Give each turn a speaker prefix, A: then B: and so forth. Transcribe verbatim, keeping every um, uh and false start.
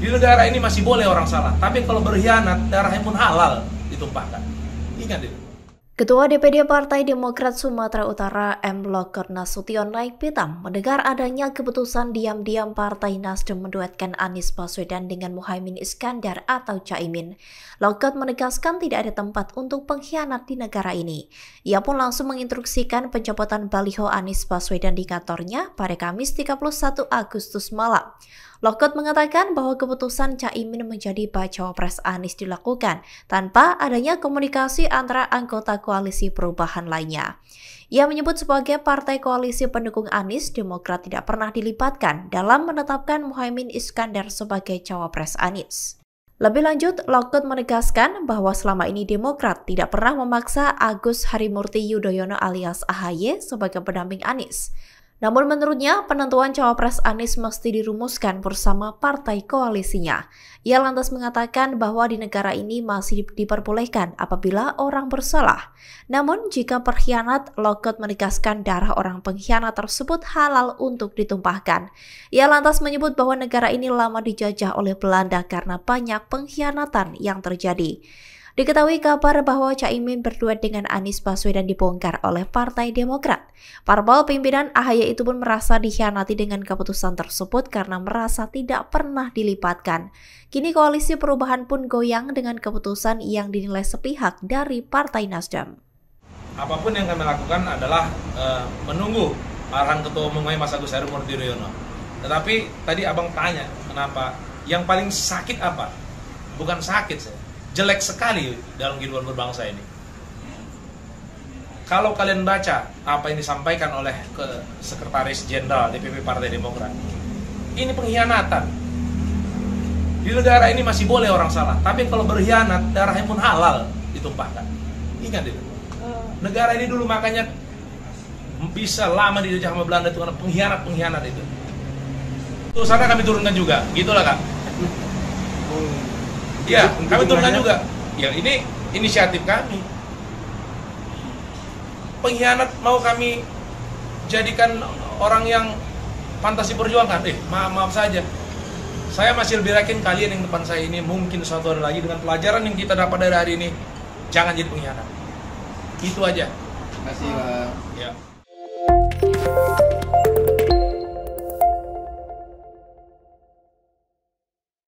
A: Di negara ini masih boleh orang salah, tapi kalau berkhianat, darahnya pun halal ditumpahkan. Ingat itu.
B: Ketua D P D Partai Demokrat Sumatera Utara M. Loker Nasution naik pitam mendengar adanya keputusan diam-diam Partai Nasdem menduetkan Anies Baswedan dengan Muhaimin Iskandar atau Caimin. Loker menegaskan tidak ada tempat untuk pengkhianat di negara ini. Ia pun langsung menginstruksikan pencopotan baliho Anies Baswedan di kantornya pada Kamis tiga puluh satu Agustus malam. Lokot mengatakan bahwa keputusan Caimin menjadi bacawa pres Anies dilakukan tanpa adanya komunikasi antara anggota koalisi perubahan lainnya. Ia menyebut sebagai partai koalisi pendukung Anies, Demokrat tidak pernah dilibatkan dalam menetapkan Muhaimin Iskandar sebagai cawapres Anies. Lebih lanjut, Lokot menegaskan bahwa selama ini Demokrat tidak pernah memaksa Agus Harimurti Yudhoyono alias A H Y sebagai pendamping Anies. Namun menurutnya, penentuan cawapres Anies mesti dirumuskan bersama partai koalisinya. Ia lantas mengatakan bahwa di negara ini masih diperbolehkan apabila orang bersalah. Namun jika berkhianat, Lokot menegaskan darah orang pengkhianat tersebut halal untuk ditumpahkan. Ia lantas menyebut bahwa negara ini lama dijajah oleh Belanda karena banyak pengkhianatan yang terjadi. Diketahui kabar bahwa Caimin berduet dengan Anies Baswedan dibongkar oleh Partai Demokrat. Parpol pimpinan A H Y itu pun merasa dikhianati dengan keputusan tersebut karena merasa tidak pernah dilibatkan. Kini koalisi perubahan pun goyang dengan keputusan yang dinilai sepihak dari Partai Nasdem.
A: Apapun yang kami lakukan adalah uh, menunggu arahan Ketua Umum Mas Agus Harimurti Yudhoyono. Tetapi tadi abang tanya kenapa? Yang paling sakit apa? Bukan sakit saya. Jelek sekali dalam kehidupan berbangsa ini. Kalau kalian baca apa yang disampaikan oleh ke Sekretaris Jenderal D P P Partai Demokrat, ini pengkhianatan. Di negara ini masih boleh orang salah, tapi kalau berkhianat, darahnya pun halal ditumpahkan. Ingat itu. Negara ini dulu makanya bisa lama dijajah sama Belanda itu karena pengkhianat-pengkhianat itu. Tuh sana kami turunkan juga, gitulah Kak. Ya, kami turunkan juga. Ya, ini inisiatif kami. Pengkhianat mau kami jadikan orang yang pantas diperjuangkan. Eh, maaf, maaf saja. Saya masih lebih yakin kalian yang depan saya ini mungkin suatu hari lagi dengan pelajaran yang kita dapat dari hari ini, jangan jadi pengkhianat. Itu aja.
C: Terima kasih, Pak.
A: Ya.